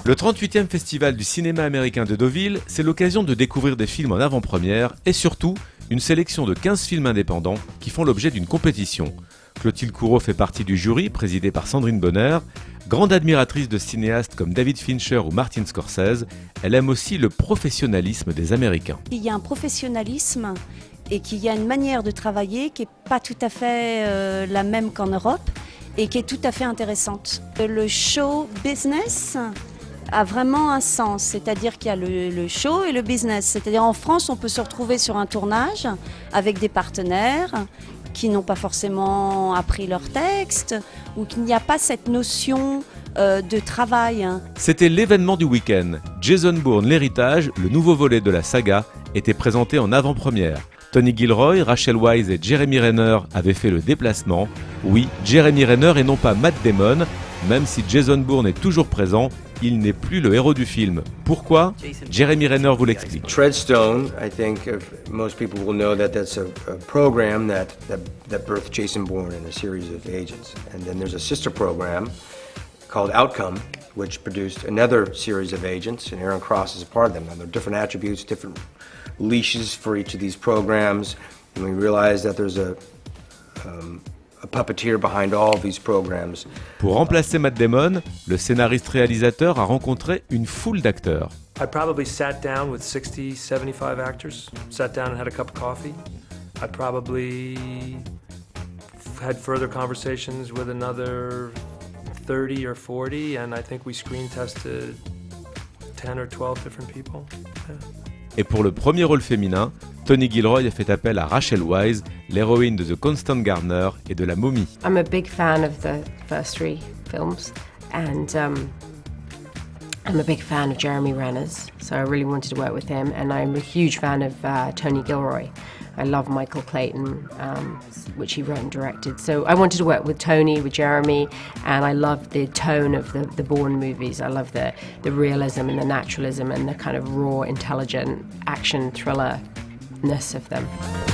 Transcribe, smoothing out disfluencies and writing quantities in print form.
Le 38e Festival du cinéma américain de Deauville, c'est l'occasion de découvrir des films en avant-première et surtout une sélection de 15 films indépendants qui font l'objet d'une compétition. Clotilde Courreau fait partie du jury, présidé par Sandrine Bonner. Grande admiratrice de cinéastes comme David Fincher ou Martin Scorsese, elle aime aussi le professionnalisme des Américains. Il y a un professionnalisme et qu'il y a une manière de travailler qui n'est pas tout à fait la même qu'en Europe et qui est tout à fait intéressante. Le show business a vraiment un sens, c'est-à-dire qu'il y a le show et le business. C'est-à-dire en France, on peut se retrouver sur un tournage avec des partenaires qui n'ont pas forcément appris leur texte ou qu'il n'y a pas cette notion de travail. C'était l'événement du week-end. Jason Bourne, l'héritage, le nouveau volet de la saga, était présenté en avant-première. Tony Gilroy, Rachel Weisz et Jeremy Renner avaient fait le déplacement. Oui, Jeremy Renner et non pas Matt Damon. Même si Jason Bourne est toujours présent, il n'est plus le héros du film. Pourquoi? Jeremy Renner vous l'explique. Treadstone, I think most people will know that that's a program that birthed Jason Bourne and a series of agents. And then there's a sister program called Outcome, which produced another series of agents, and Aaron Cross is a part of them. Now, there are different attributes, different leashes for each of these programs, and we realize that there's a puppeteer behind all these programs. Pour remplacer Matt Damon, le scénariste-réalisateur a rencontré une foule d'acteurs. I probably sat down with 60, 75 actors, sat down and had a cup of coffee. I probably had further conversations with another 30 or 40, and I think we screen tested 10 or 12 different people. Yeah. Et pour le premier rôle féminin, Tony Gilroy a fait appel à Rachel Weisz, l'héroïne de The Constant Gardener et de La Momie. I'm a big fan of the first three films, and I'm a big fan of Jeremy Renner's, so I really wanted to work with him, and I'm a huge fan of Tony Gilroy. I love Michael Clayton, which he wrote and directed. So I wanted to work with Tony, with Jeremy, and I love the tone of the Bourne movies. I love the realism and the naturalism and the kind of raw, intelligent action thrillerness of them.